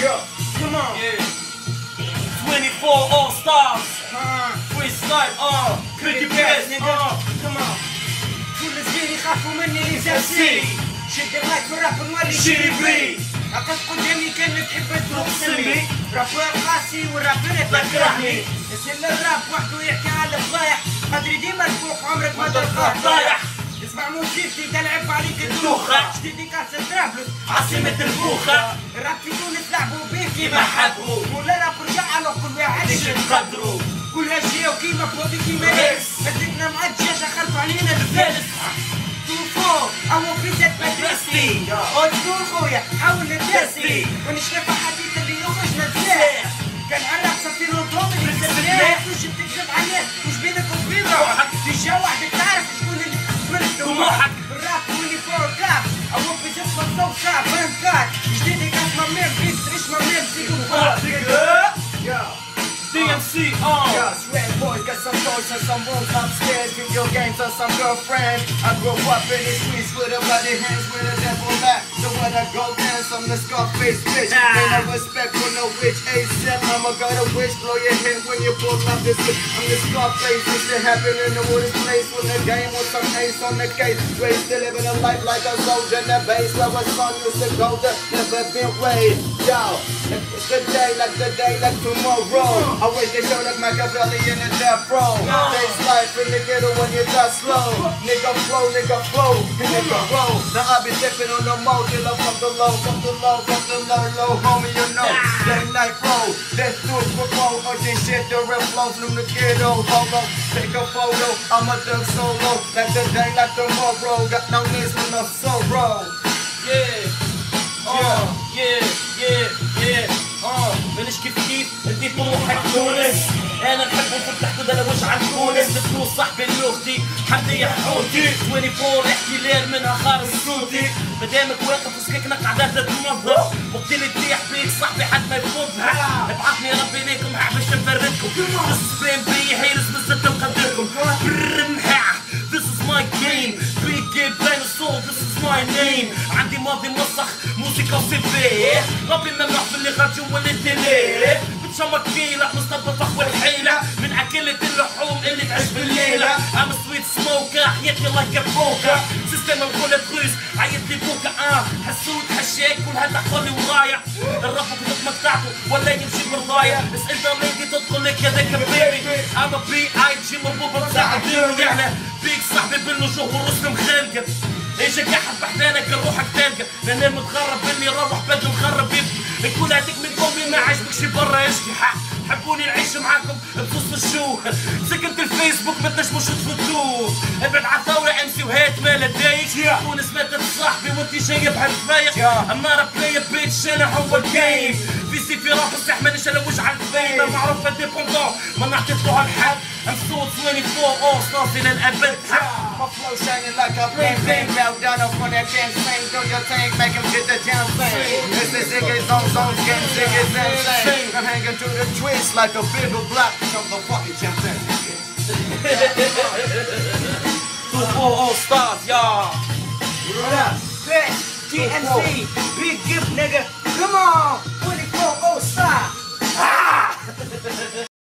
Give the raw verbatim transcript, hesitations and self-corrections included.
Yeah, come on. Yeah. twenty-four All Stars. Uh, Freestyle. Uh. Pretty best. nigga. Uh. Come on. كل صغير يخافوا مني لي زاسي. شد المايك في الراب نولي شيري بلي. أقف قدامي كان تحب تروح سمي. رابر قاسي والرابر تكرهني. يسل الراب وحده يحكي على الفضايح. قدري ديما الفوق عمرك ما تلقاه طايح. اسمع موسيقتي تلعب عليك الدوخة. جديدي كاسة طرابلس عاصمة البوخة. الراب في تونس لعبوا بيه كيما كيما حبوا. ولا راب رجع على كل واحد ليش نقدروا. كلها جي وكيما بودي كيما ليس. بدلنا مع الدجاجة خلفوا علينا الفلس. توفو أمو في زيت مدرستي. أوتو خويا حاول ندرسي. ونشرف حديث اللي يخرج نتلاح. كان عرق صفي الوطوم اللي سلاح. وش بتكذب عليه وش بينك وبين روحك. ديجا وحدك تعرف شكون اللي فرد طموحك. الراب توني فور كاب. أمو في زيت مصوب كاب فهم كات. جديدي كاس مميم بيس ريش مميم زيدو فات. D M C, uh. Yeah, sweat boys, got some toys and some rooms upstairs. Video games and some girlfriends. I grew up in the streets with a bloody hands, with a devil at. So when I go dance, I'm the Scarface bitch. Ah. Ain't no respect for no witch. A$AP, I'ma got a wish. Blow your head when you pull up this bitch. I'm the Scarface. This shit happen in the wooden place. When the game was some ace on the case. Raised to living a life like a soldier in the base. Where my son used to go to, never been raised. Yo, it's the day like the day like tomorrow. I wish they showed like Machiavelli in the death row. Face life in the ghetto when you die slow. Nigga flow, nigga flow, and nigga roll. Now I be dipping on the mode, till I from the low, from the low, from the low, low, homie, you know. Late night roll, let's do it for more. Urgent shit, the real flow from the ghetto. Hold on, take a photo, I'm a thug solo. Like the day, like tomorrow. Got no needs for no sorrow. Yeah. Uh. Yeah. Yeah. Yeah. اه مانيش كيف كيف انتي طموحك تونس. انا نحب نفتح كده لو وجع تونس. بتكون صاحبي اللي اختي حتى يا حوتي أربعة وعشرين احتلال منها خارج صوتي. مدامك واقف وسككنا قعدات تنظف. وقت اللي تطيح بيك صاحبي حد ما يفوتها. ابعثني ربي ليكم باش نفردكم. السبام بي هيرس بالزبط نقدركم. برمحة This is my game. Big game dinosaur, this is my name. عندي ماضي مسخ موسيقى وسيفيه. ربي ممنوع في اللي غاديو والتليه. بتشمك كيلة مستضفة فخوة الحيلة. من عكلة اللحوم اللي تعيش بالليلة. I'm a sweet smoker حياتي like a poker. سيستم الغولة بروس عيط لي بوكا اه. حسود حشاك كل هذا حولي ورايا. الرب في مقطعته ولا يمشي برضايا. بس انت ميدي تدخل لك هذاك بيبي. I'm a بي اي جي مربوطة بساعة ديرو يعني. بيك صاحبي بالوجوه والرسل مخلقة. اجا قاعد بحدانك روحك تلقى. لان المتغرب اللي روح بدل مخرب يبكي. نكون هذيك من قومي ما عجبكش برا يشكي. حبوني نعيش معاكم بوسط الشو. سكنت الفيسبوك ما تنجموش تفوتوه. ابعد عالثورة امسي وهات ما لديك. تونس ماتت صاحبي وانتي جايب هالفايق. اما بلاي بيتش انا هو الجيم. في سي في راب الصح مانيش انا وجع الفيم. معروف ديبوندون ما نعطيتو هالحد. I'm so twenty-four all stars إلى الأبد. My flow shining like a bling bling. Bow down up on that dance thing. Do your thing, make him get the damn thing. It's the ziggy zone zones, getting ziggy zang zang. I'm hanging through the twist like a big block. Jump the fucking jump in. twenty-four all stars, y'all. What up? Bitch, T N C, big gift nigga. Come on, twenty-four all stars.